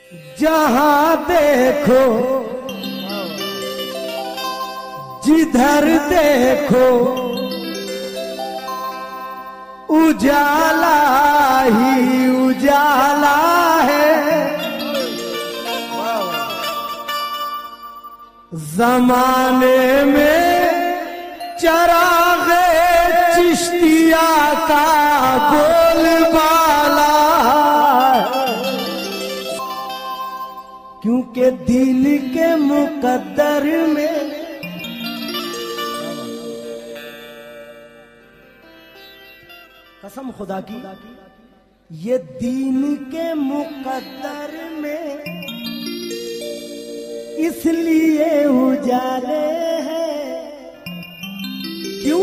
जहां देखो जिधर देखो उजाला ही उजाला है। जमाने में चरागे चिश्तिया का बोलबाला, क्योंकि दिल के मुकद्दर में कसम खुदा की ये दीन के मुकद्दर में इसलिए उजाले हैं। क्यों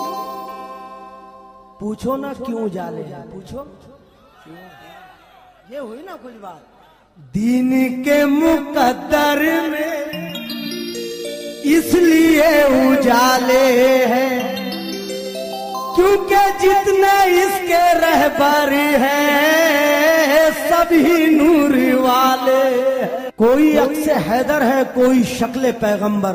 पूछो ना, क्यों उजाले हैं पूछो, ये हुई ना कुछ बात। दीन के मुकद्दर में इसलिए उजाले हैं, क्योंकि जितने इसके रहबर हैं सभी नूर वाले हैं। कोई अक्स हैदर है, कोई शक्ल पैगंबर।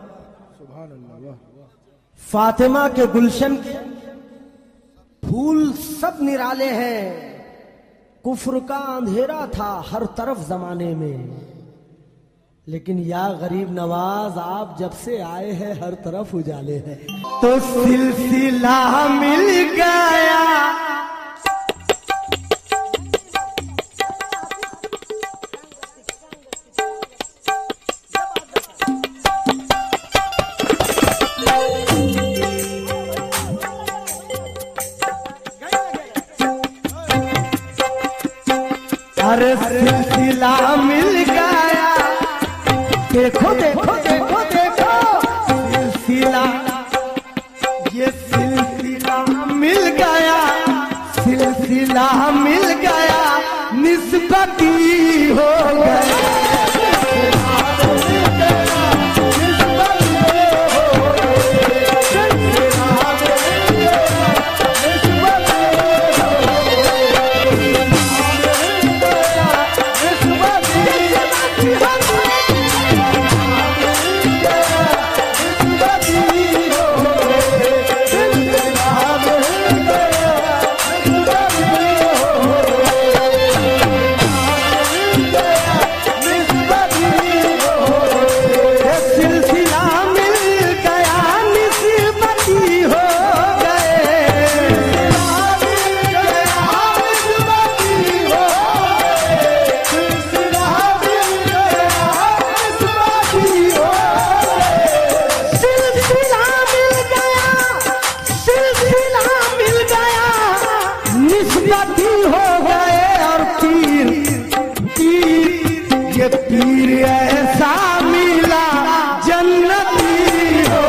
फातिमा के गुलशन के फूल सब निराले हैं। कुफ्र का अंधेरा था हर तरफ जमाने में, लेकिन या गरीब नवाज आप जब से आए हैं हर तरफ उजाले हैं। तो सिलसिला मिल गया, अरे सिलसिला मिल गया। देखो देखो देखो देखो सिलसिला, ये सिलसिला मिल गया, सिलसिला मिल गया, निस्बती हो गया। पीर ऐसा मिला जन्नती हो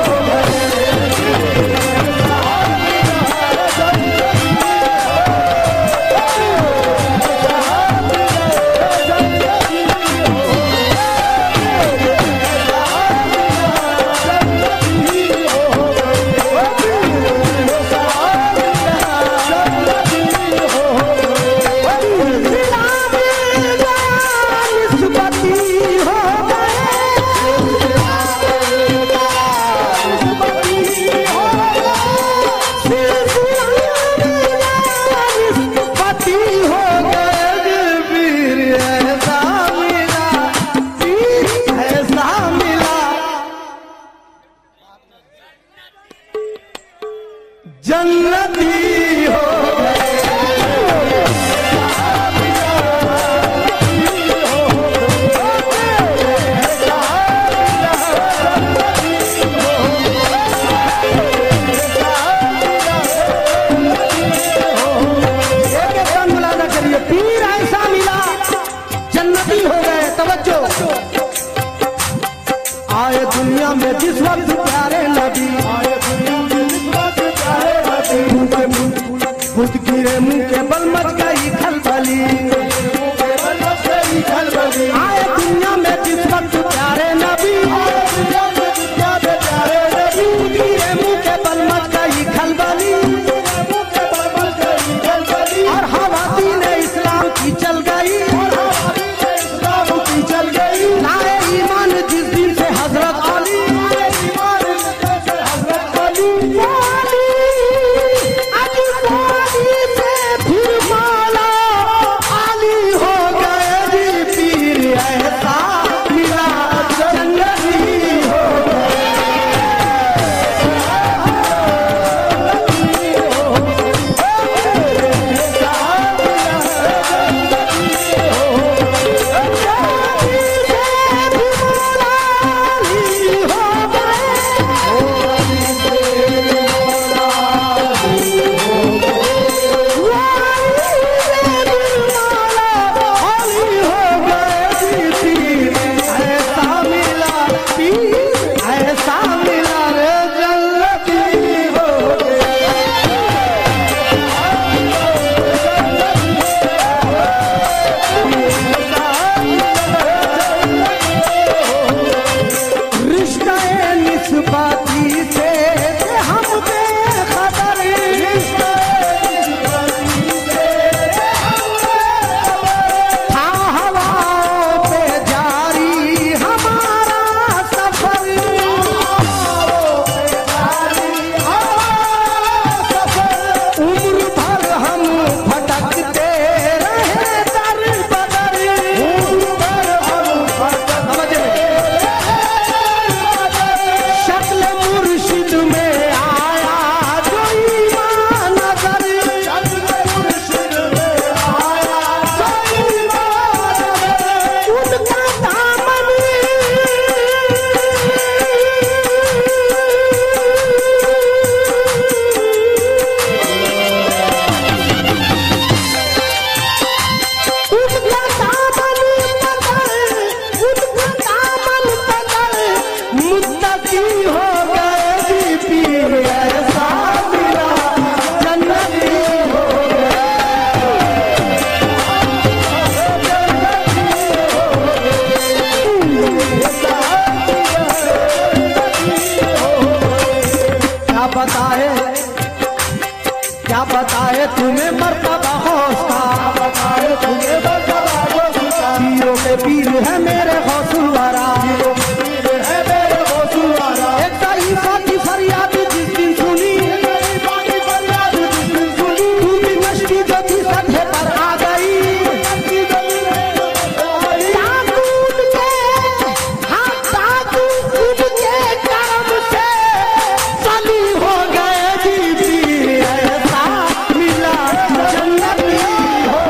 जन्नती हो आए दुनिया में जिस वक्त प्यारे नबी, आए दुनिया में जिस वक्त प्यारे नबी, खुद गिरे मुंह के बल मच गई खलबली। आए दुनिया में जिस वक्त प्यारे नबी, खुद गिरे मुंह के बल मच गई खलबली। और हवा दीन इस्लाम की चल गई, पीर है मेरे गौसुल वारा, एक तईफा की फरियाद जिस दिन सुनी, टूटी मछली जो थी सतह पर आ गई, ताकूत के कर्म से सली हो गए जी पीर ऐसा मिला जन्नती हो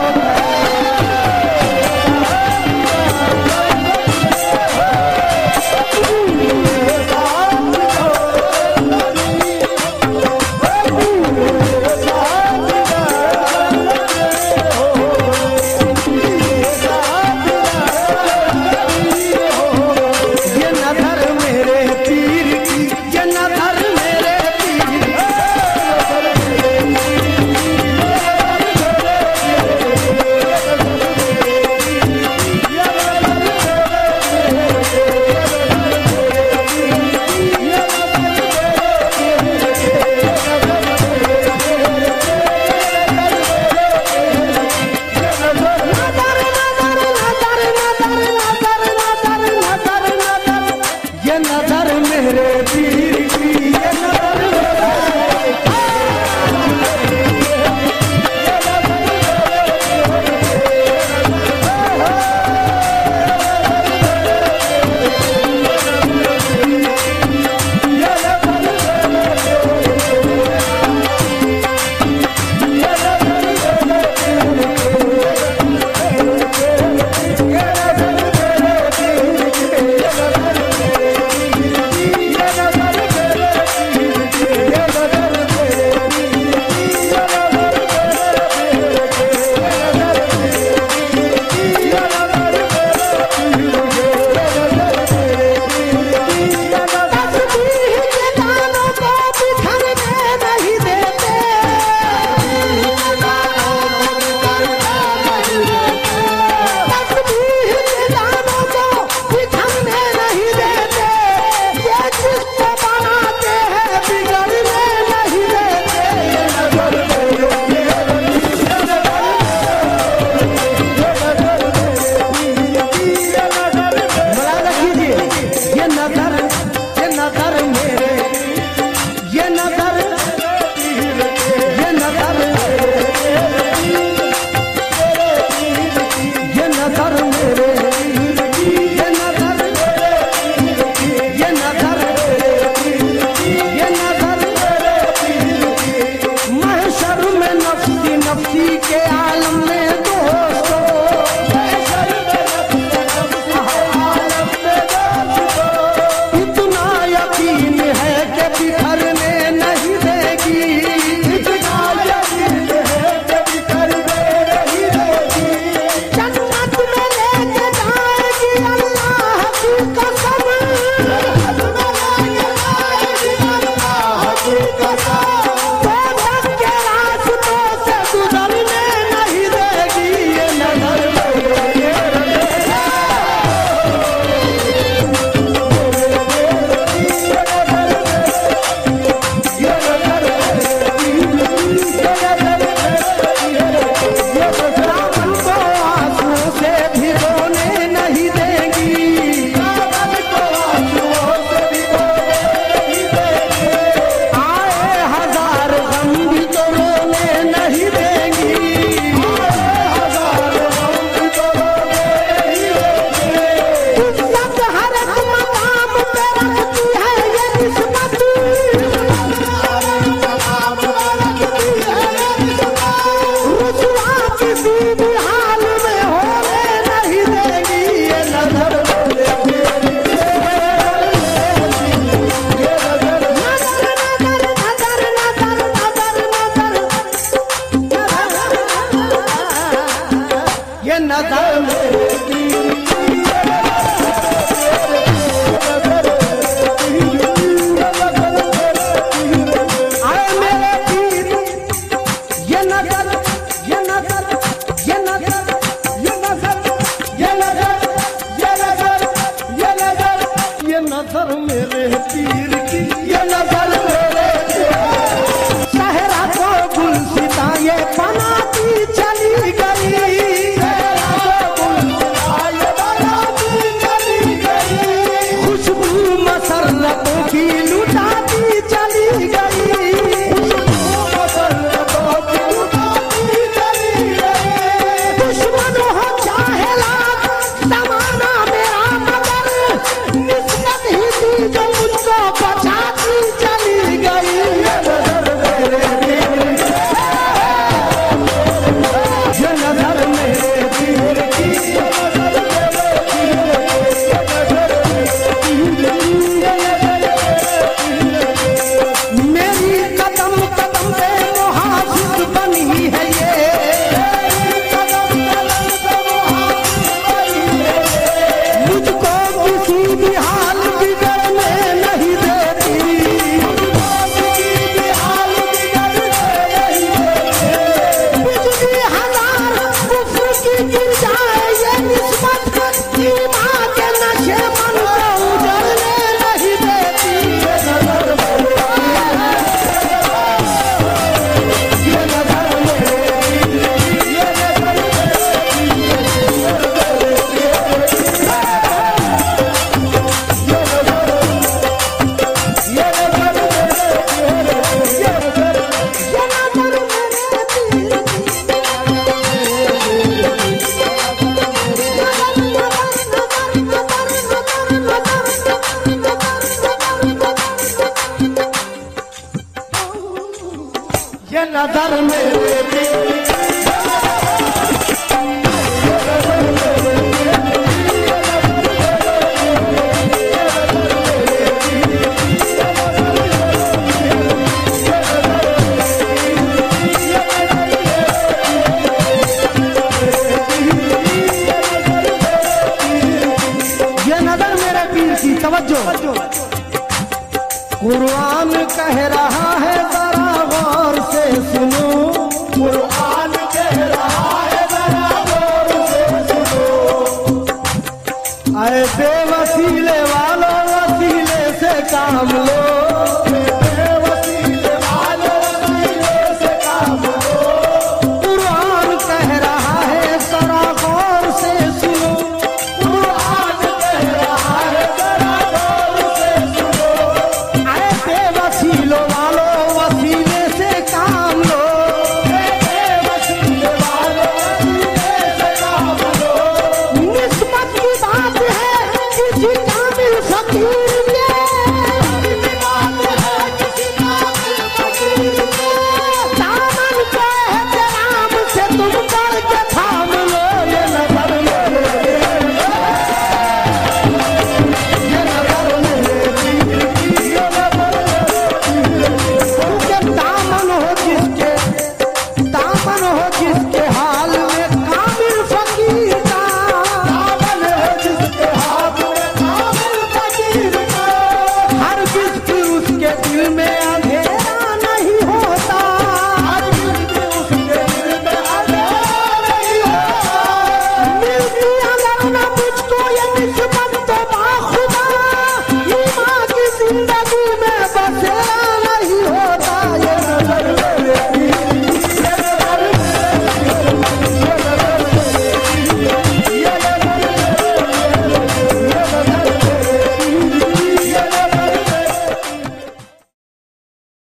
ऐसे वसीले वालों वसीले से काम लो।